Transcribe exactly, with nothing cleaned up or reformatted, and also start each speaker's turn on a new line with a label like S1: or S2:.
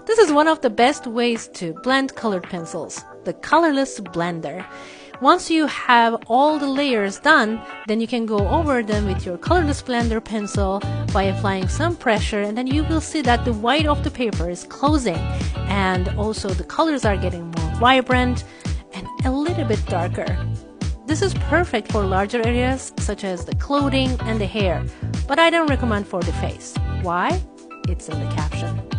S1: This is one of the best ways to blend colored pencils, the Colorless blender. Once you have all the layers done, then you can go over them with your Colorless blender pencil by applying some pressure, and then you will see that the white of the paper is closing, and also the colors are getting more vibrant and a little bit darker. This is perfect for larger areas such as the clothing and the hair, but I don't recommend for the face. Why? It's in the caption.